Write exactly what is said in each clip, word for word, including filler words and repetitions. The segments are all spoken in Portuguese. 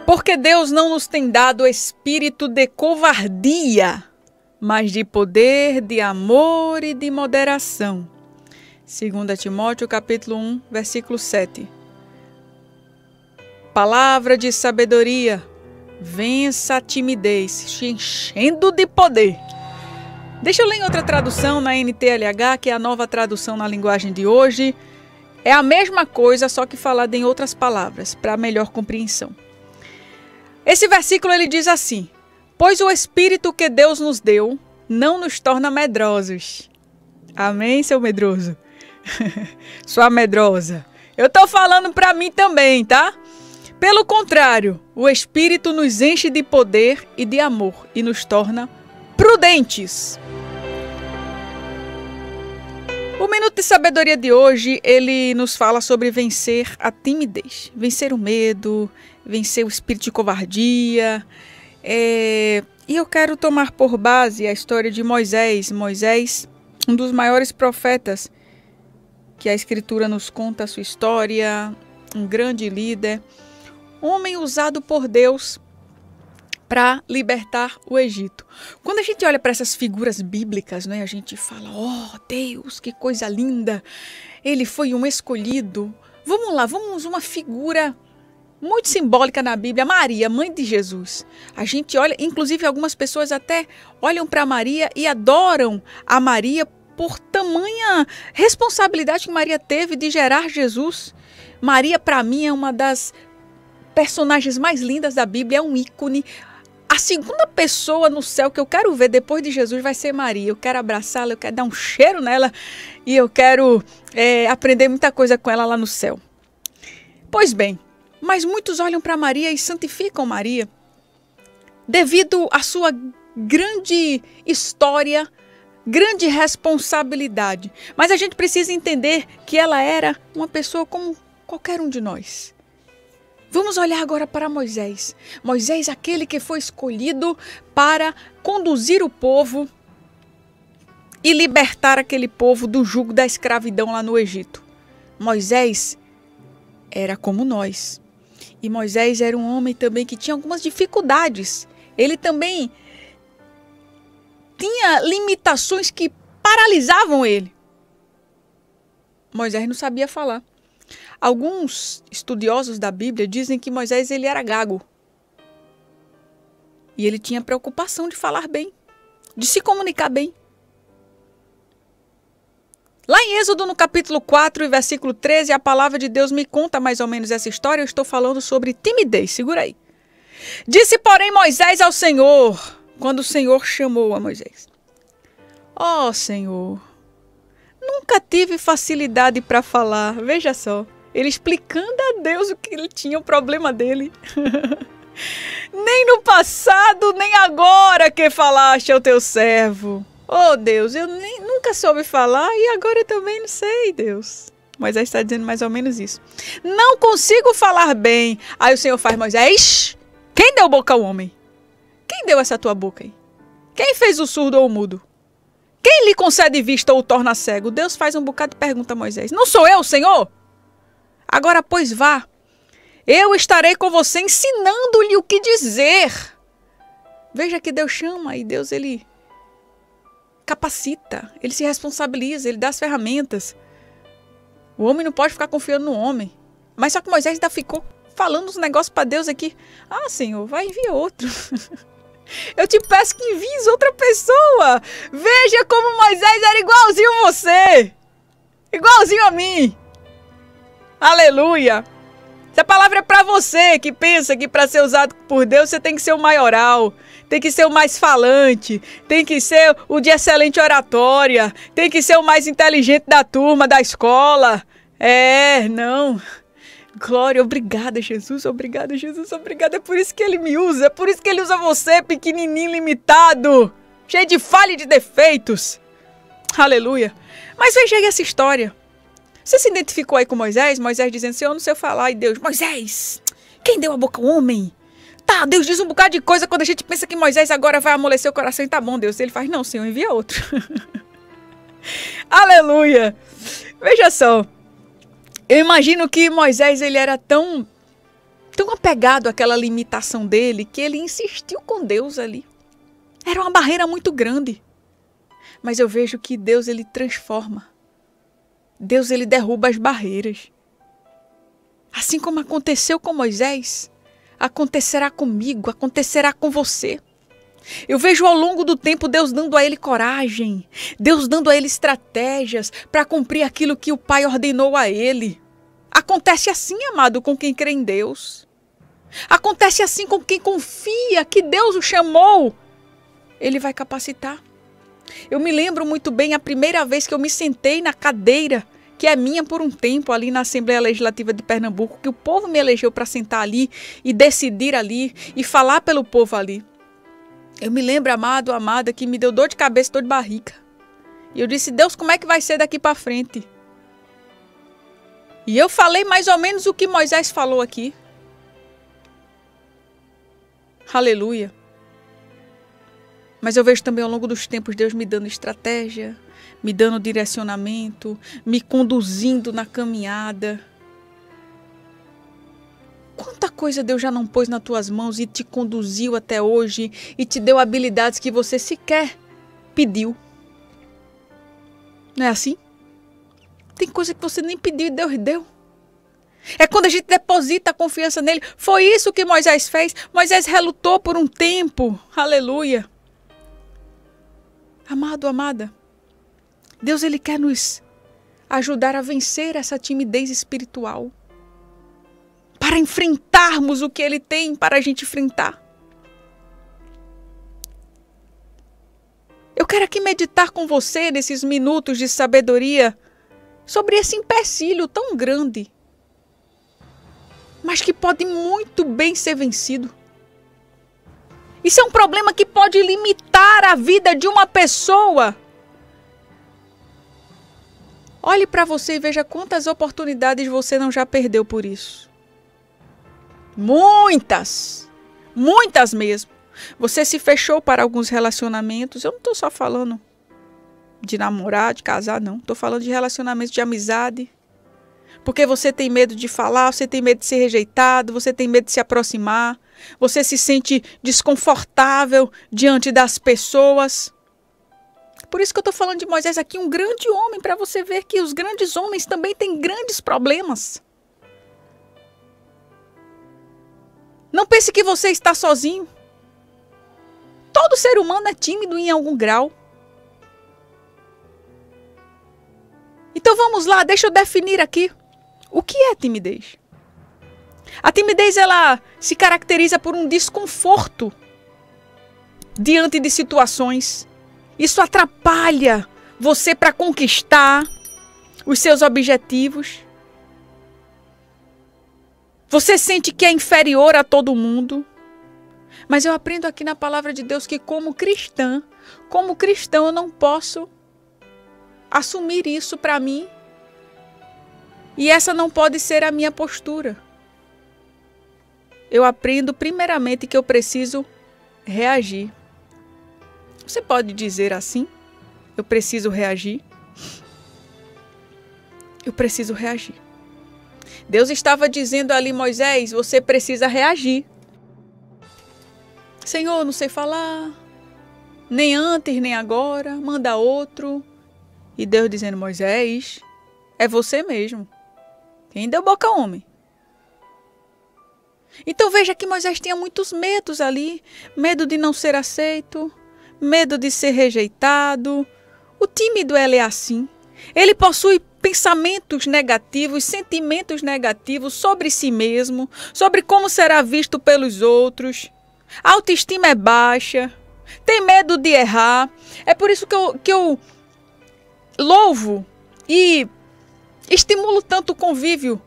Porque Deus não nos tem dado espírito de covardia, mas de poder, de amor e de moderação. Segunda Timóteo, capítulo um, versículo sete. Palavra de sabedoria, vença a timidez, te enchendo de poder. Deixa eu ler em outra tradução, na N T L H, que é a nova tradução na linguagem de hoje. É a mesma coisa, só que falada em outras palavras, para melhor compreensão. Esse versículo ele diz assim: pois o Espírito que Deus nos deu não nos torna medrosos. Amém, seu medroso? Sua medrosa. Eu tô falando para mim também, tá? Pelo contrário, o Espírito nos enche de poder e de amor e nos torna prudentes. O Minuto de Sabedoria de hoje, ele nos fala sobre vencer a timidez, vencer o medo, vencer o espírito de covardia. É... E eu quero tomar por base a história de Moisés. Moisés, um dos maiores profetas que a Escritura nos conta a sua história, um grande líder, homem usado por Deus para libertar o Egito. Quando a gente olha para essas figuras bíblicas, né, a gente fala, oh Deus, que coisa linda, ele foi um escolhido. Vamos lá, vamos uma figura muito simbólica na Bíblia, Maria, mãe de Jesus. A gente olha, inclusive algumas pessoas até olham para Maria e adoram a Maria por tamanha responsabilidade que Maria teve de gerar Jesus. Maria, para mim, é uma das personagens mais lindas da Bíblia, é um ícone. A segunda pessoa no céu que eu quero ver depois de Jesus vai ser Maria. Eu quero abraçá-la, eu quero dar um cheiro nela e eu quero é, aprender muita coisa com ela lá no céu. Pois bem, mas muitos olham para Maria e santificam Maria devido à sua grande história, grande responsabilidade. Mas a gente precisa entender que ela era uma pessoa como qualquer um de nós. Vamos olhar agora para Moisés. Moisés, aquele que foi escolhido para conduzir o povo e libertar aquele povo do jugo da escravidão lá no Egito. Moisés era como nós. E Moisés era um homem também que tinha algumas dificuldades. Ele também tinha limitações que paralisavam ele. Moisés não sabia falar. Alguns estudiosos da Bíblia dizem que Moisés ele era gago. E ele tinha preocupação de falar bem, de se comunicar bem. Lá em Êxodo, no capítulo quatro, versículo treze, a palavra de Deus me conta mais ou menos essa história. Eu estou falando sobre timidez, segura aí. Disse, porém, Moisés ao Senhor, quando o Senhor chamou a Moisés: ó Senhor, nunca tive facilidade para falar. Veja só, ele explicando a Deus o que ele tinha, o problema dele. Nem no passado, nem agora que falaste ao teu servo. Oh Deus, eu nem, nunca soube falar e agora eu também não sei, Deus. Moisés está dizendo mais ou menos isso. Não consigo falar bem. Aí o Senhor faz Moisés, quem deu boca ao homem? Quem deu essa tua boca aí? Quem fez o surdo ou o mudo? Quem lhe concede vista ou o torna cego? Deus faz um bocado de pergunta a Moisés. Não sou eu, Senhor? Agora, pois vá. Eu estarei com você ensinando-lhe o que dizer. Veja que Deus chama e Deus, ele capacita. Ele se responsabiliza, ele dá as ferramentas. O homem não pode ficar confiando no homem. Mas só que Moisés ainda ficou falando uns negócios para Deus aqui. Ah, Senhor, vai enviar outro. Eu te peço que envies outra pessoa. Veja como Moisés era igualzinho a você. Igualzinho a mim. Aleluia. Essa palavra é para você que pensa que para ser usado por Deus você tem que ser o maioral, tem que ser o mais falante, tem que ser o de excelente oratória, tem que ser o mais inteligente da turma, da escola. É, não. Glória, obrigada, Jesus, obrigada, Jesus, obrigada. É por isso que Ele me usa, é por isso que Ele usa você, pequenininho, limitado, cheio de falha e de defeitos. Aleluia. Mas veja aí essa história. Você se identificou aí com Moisés? Moisés dizendo, Senhor, não sei falar. E Deus, Moisés, quem deu a boca ao homem? Tá, Deus diz um bocado de coisa quando a gente pensa que Moisés agora vai amolecer o coração e tá bom, Deus. Ele faz, não, Senhor, envia outro. Aleluia. Veja só. Eu imagino que Moisés, ele era tão, tão apegado àquela limitação dele, que ele insistiu com Deus ali. Era uma barreira muito grande. Mas eu vejo que Deus, ele transforma. Deus, ele derruba as barreiras. Assim como aconteceu com Moisés, acontecerá comigo, acontecerá com você. Eu vejo ao longo do tempo Deus dando a ele coragem, Deus dando a ele estratégias para cumprir aquilo que o Pai ordenou a ele. Acontece assim, amado, com quem crê em Deus. Acontece assim com quem confia que Deus o chamou. Ele vai capacitar. Eu me lembro muito bem a primeira vez que eu me sentei na cadeira, que é minha por um tempo ali na Assembleia Legislativa de Pernambuco, que o povo me elegeu para sentar ali e decidir ali e falar pelo povo ali. Eu me lembro, amado, amada, que me deu dor de cabeça, dor de barriga. E eu disse, Deus, como é que vai ser daqui para frente? E eu falei mais ou menos o que Moisés falou aqui. Aleluia. Mas eu vejo também ao longo dos tempos Deus me dando estratégia, me dando direcionamento, me conduzindo na caminhada. Quanta coisa Deus já não pôs nas tuas mãos e te conduziu até hoje e te deu habilidades que você sequer pediu. Não é assim? Tem coisa que você nem pediu e Deus deu. É quando a gente deposita a confiança nele. Foi isso que Moisés fez. Moisés relutou por um tempo. Aleluia. Amado, amada, Deus, ele quer nos ajudar a vencer essa timidez espiritual. Para enfrentarmos o que ele tem para a gente enfrentar. Eu quero aqui meditar com você nesses minutos de sabedoria sobre esse empecilho tão grande, mas que pode muito bem ser vencido. Isso é um problema que pode limitar a vida de uma pessoa. Olhe para você e veja quantas oportunidades você não já perdeu por isso. Muitas, muitas mesmo. Você se fechou para alguns relacionamentos. Eu não estou só falando de namorar, de casar, não. Estou falando de relacionamentos de amizade. Porque você tem medo de falar, você tem medo de ser rejeitado, você tem medo de se aproximar. Você se sente desconfortável diante das pessoas. Por isso que eu estou falando de Moisés aqui, um grande homem, para você ver que os grandes homens também têm grandes problemas. Não pense que você está sozinho. Todo ser humano é tímido em algum grau. Então vamos lá, deixa eu definir aqui. O que é timidez? A timidez, ela se caracteriza por um desconforto diante de situações. Isso atrapalha você para conquistar os seus objetivos. Você sente que é inferior a todo mundo. Mas eu aprendo aqui na palavra de Deus que como cristã, como cristão eu não posso assumir isso para mim. E essa não pode ser a minha postura. Eu aprendo primeiramente que eu preciso reagir. Você pode dizer assim? Eu preciso reagir. Eu preciso reagir. Deus estava dizendo ali, Moisés, você precisa reagir. Senhor, não sei falar, nem antes, nem agora, manda outro. E Deus dizendo, Moisés, é você mesmo. Quem deu boca ao homem? Então veja que Moisés tinha muitos medos ali. Medo de não ser aceito, medo de ser rejeitado. O tímido, ele é assim. Ele possui pensamentos negativos, sentimentos negativos sobre si mesmo, sobre como será visto pelos outros. A autoestima é baixa, tem medo de errar. É por isso que eu, que eu louvo e estimulo tanto o convívio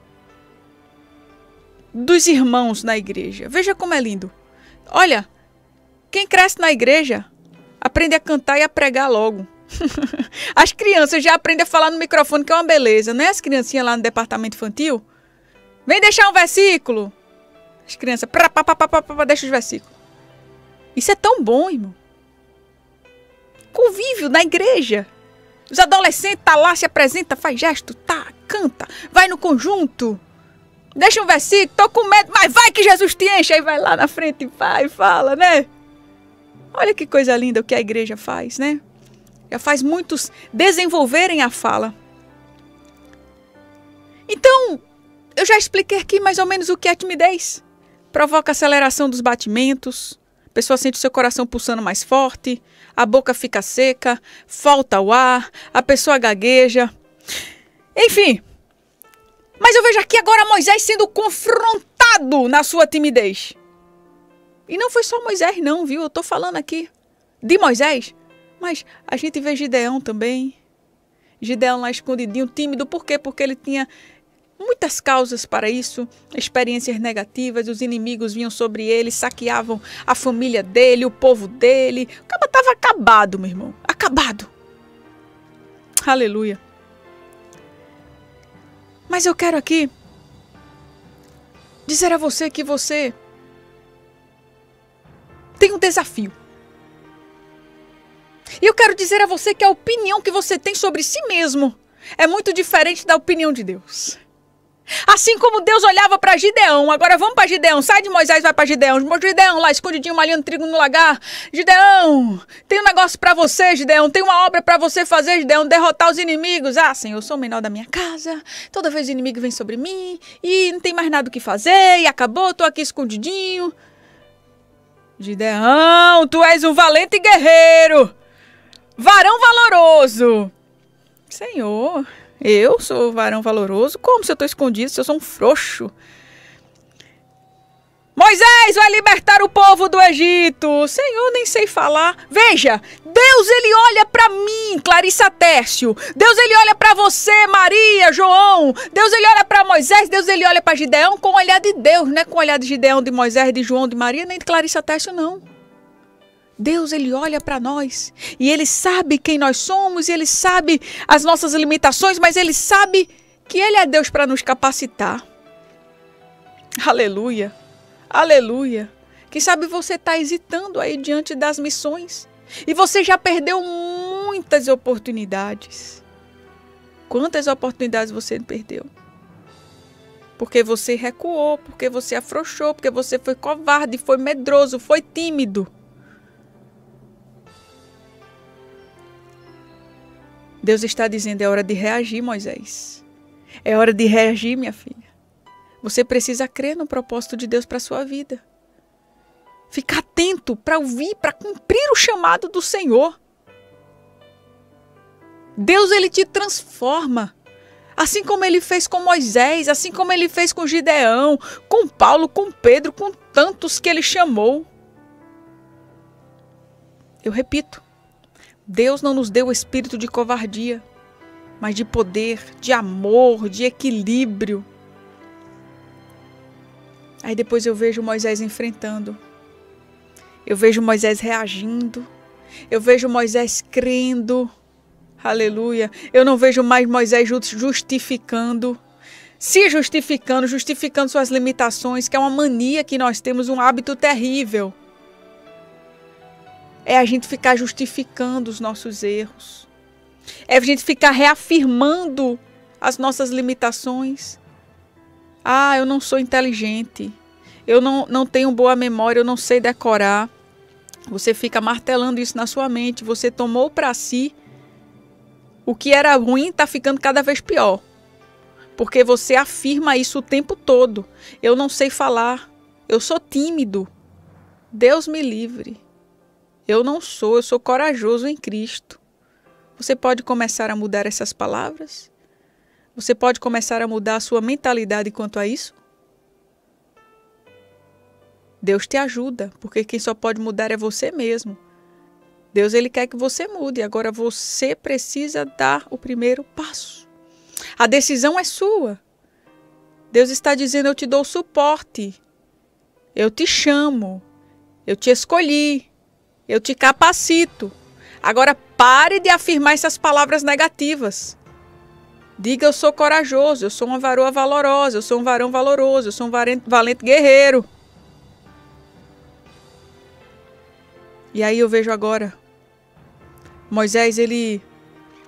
dos irmãos na igreja. Veja como é lindo. Olha, quem cresce na igreja aprende a cantar e a pregar logo. As crianças já aprendem a falar no microfone, que é uma beleza, né? As criancinhas lá no departamento infantil. Vem deixar um versículo. As crianças, pá, pá, pá, pá, pá, pá, deixa os versículos. Isso é tão bom, irmão. Convívio na igreja. Os adolescentes tá lá, se apresenta, faz gesto, tá, canta, vai no conjunto. Deixa um versículo, tô com medo, mas vai que Jesus te enche. Aí vai lá na frente e vai e fala, né? Olha que coisa linda o que a igreja faz, né? Já faz muitos desenvolverem a fala. Então, eu já expliquei aqui mais ou menos o que é timidez. Provoca aceleração dos batimentos, a pessoa sente o seu coração pulsando mais forte, a boca fica seca, falta o ar, a pessoa gagueja. Enfim, mas eu vejo aqui agora Moisés sendo confrontado na sua timidez. E não foi só Moisés não, viu? Eu tô falando aqui de Moisés, mas a gente vê Gideão também. Gideão lá escondidinho, tímido. Por quê? Porque ele tinha muitas causas para isso, experiências negativas, os inimigos vinham sobre ele, saqueavam a família dele, o povo dele. O cara estava acabado, meu irmão, acabado. Aleluia. Mas eu quero aqui dizer a você que você tem um desafio. E eu quero dizer a você que a opinião que você tem sobre si mesmo é muito diferente da opinião de Deus. Assim como Deus olhava para Gideão, agora vamos para Gideão, sai de Moisés, vai para Gideão. Gideão lá, escondidinho, malhando trigo no lagar. Gideão, tem um negócio para você, Gideão, tem uma obra para você fazer, Gideão, derrotar os inimigos. Ah, Senhor, eu sou o menor da minha casa, toda vez o inimigo vem sobre mim e não tem mais nada o que fazer e acabou, tô aqui escondidinho. Gideão, tu és um valente guerreiro, varão valoroso. Senhor, eu sou varão valoroso? Como se eu estou escondido, se eu sou um frouxo? Moisés vai libertar o povo do Egito. Senhor, nem sei falar. Veja, Deus ele olha para mim, Clarissa Tércio. Deus ele olha para você, Maria, João. Deus ele olha para Moisés. Deus ele olha para Gideão com o olhar de Deus, não é com o olhar de Gideão, de Moisés, de João, de Maria, nem de Clarissa Tércio, não. Deus, ele olha para nós e ele sabe quem nós somos e ele sabe as nossas limitações, mas ele sabe que ele é Deus para nos capacitar. Aleluia, aleluia. Quem sabe você está hesitando aí diante das missões e você já perdeu muitas oportunidades. Quantas oportunidades você perdeu? Porque você recuou, porque você afrouxou, porque você foi covarde, foi medroso, foi tímido. Deus está dizendo, é hora de reagir, Moisés. É hora de reagir, minha filha. Você precisa crer no propósito de Deus para a sua vida. Ficar atento para ouvir, para cumprir o chamado do Senhor. Deus, ele te transforma. Assim como ele fez com Moisés, assim como ele fez com Gideão, com Paulo, com Pedro, com tantos que ele chamou. Eu repito. Deus não nos deu o espírito de covardia, mas de poder, de amor, de equilíbrio. Aí depois eu vejo Moisés enfrentando. Eu vejo Moisés reagindo. Eu vejo Moisés crendo. Aleluia. Eu não vejo mais Moisés justificando. Se justificando, justificando suas limitações, que é uma mania que nós temos, um hábito terrível. É a gente ficar justificando os nossos erros. É a gente ficar reafirmando as nossas limitações. Ah, eu não sou inteligente. Eu não, não tenho boa memória, eu não sei decorar. Você fica martelando isso na sua mente. Você tomou para si. O que era ruim está ficando cada vez pior. Porque você afirma isso o tempo todo. Eu não sei falar. Eu sou tímido. Deus me livre. Eu não sou, eu sou corajoso em Cristo. Você pode começar a mudar essas palavras? Você pode começar a mudar a sua mentalidade quanto a isso? Deus te ajuda, porque quem só pode mudar é você mesmo. Deus, ele quer que você mude, agora você precisa dar o primeiro passo. A decisão é sua. Deus está dizendo, eu te dou suporte. Eu te chamo. Eu te escolhi. Eu te capacito. Agora pare de afirmar essas palavras negativas. Diga, eu sou corajoso, eu sou uma varoa valorosa, eu sou um varão valoroso, eu sou um valente guerreiro. E aí eu vejo agora, Moisés, ele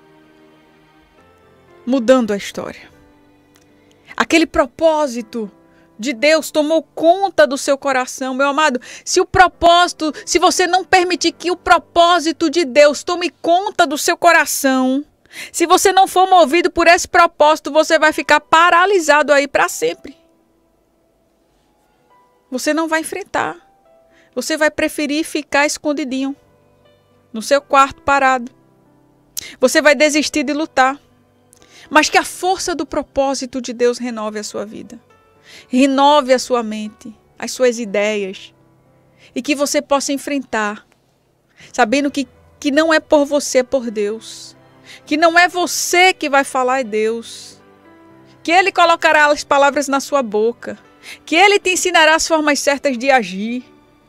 mudando a história. Aquele propósito de Deus tomou conta do seu coração, meu amado, se o propósito, se você não permitir que o propósito de Deus tome conta do seu coração, se você não for movido por esse propósito, você vai ficar paralisado aí para sempre. Você não vai enfrentar. Você vai preferir ficar escondidinho no seu quarto parado. Você vai desistir de lutar. Mas que a força do propósito de Deus renove a sua vida. Renove a sua mente, as suas ideias. E que você possa enfrentar, sabendo que, que não é por você, é por Deus. Que não é você que vai falar, é Deus. Que Ele colocará as palavras na sua boca. Que Ele te ensinará as formas certas de agir.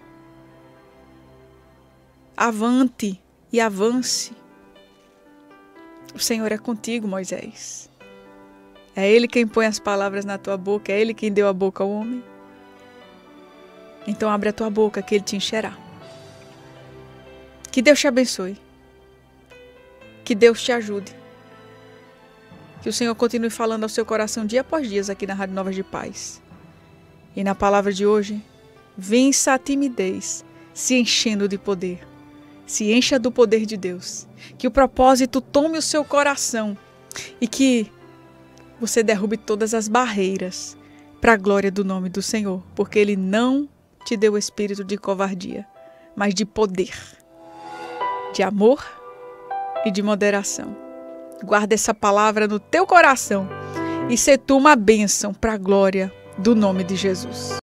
Avante e avance. O Senhor é contigo, Moisés. É Ele quem põe as palavras na tua boca, é Ele quem deu a boca ao homem. Então abre a tua boca que Ele te encherá. Que Deus te abençoe. Que Deus te ajude. Que o Senhor continue falando ao seu coração dia após dia aqui na Rádio Novas de Paz. E na palavra de hoje, vença a timidez, se enchendo de poder. Se encha do poder de Deus. Que o propósito tome o seu coração e que você derrube todas as barreiras para a glória do nome do Senhor, porque Ele não te deu o espírito de covardia, mas de poder, de amor e de moderação. Guarda essa palavra no teu coração e se tu uma bênção para a glória do nome de Jesus.